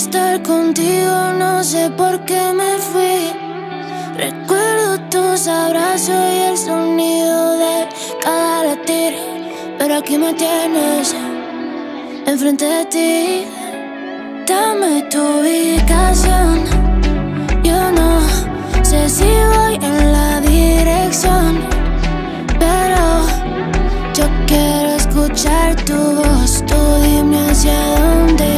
estar contigo, no sé por qué me fui. Recuerdo tus abrazos y el sonido de cada latir, pero aquí me tienes enfrente de ti. Dame tu ubicación, yo no sé si voy en la dirección, pero yo quiero escuchar tu voz. Tú dime hacia dónde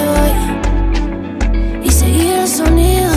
voy y seguir el sonido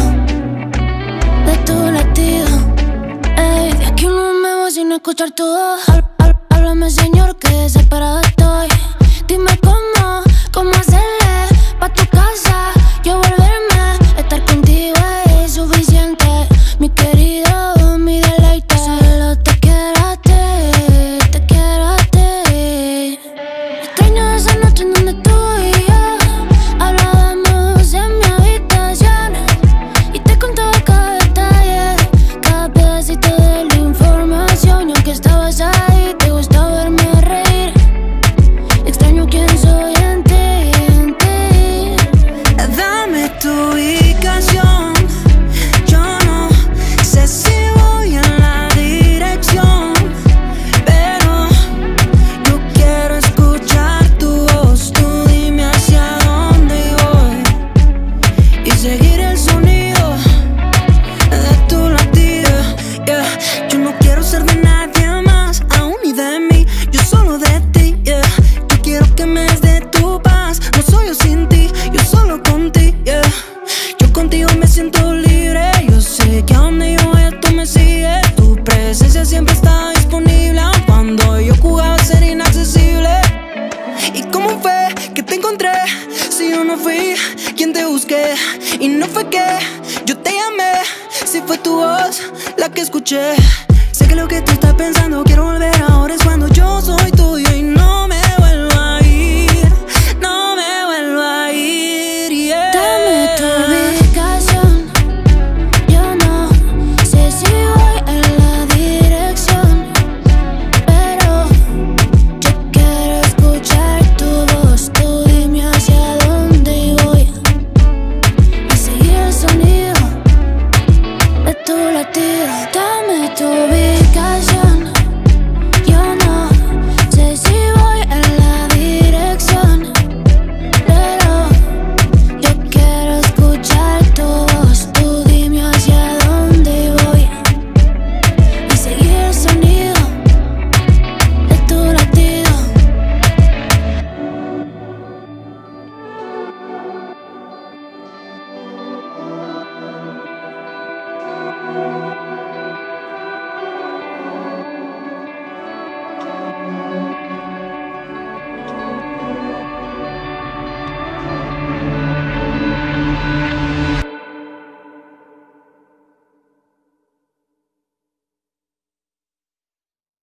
de tu latido. Ey, de aquí no me voy sin escuchar tu voz. Háblame, señor, que desesperado estoy. Dime cómo hacerle pa' tu casa, yo volverme. Estar contigo es suficiente, mi querido, mi deleite. Solo te quiero a ti, te quiero a ti. Extraño esa noche en donde tú y yo hablábamos en mi habitación y te contaba cada detalle, cada pedacito de la información. Y aunque estabas ahí, te gustaba verme reír. Extraño quién soy en ti, en ti. Dame tu ubicación, yo no sé si voy en la dirección, pero yo quiero escuchar tu voz. Tú dime hacia dónde voy y seguir el sonido de tu latido. Yeah. Yo no quiero ser de nadie más, aún ni de mí, yo solo de ti. Yeah. Yo quiero que me des de tu paz, no soy yo sin ti, yo solo contigo. Yeah. Yo contigo me siento libre, yo sé que a donde yo vaya tú me sigues. Tu presencia siempre está disponible, aun cuando yo jugaba a ser inaccesible. ¿Y cómo fue que te encontré si yo no fui quien te busqué? Y no fue que yo te llamé, si fue tu voz la que escuché. Sé que lo que tú estás pensando quiero volver a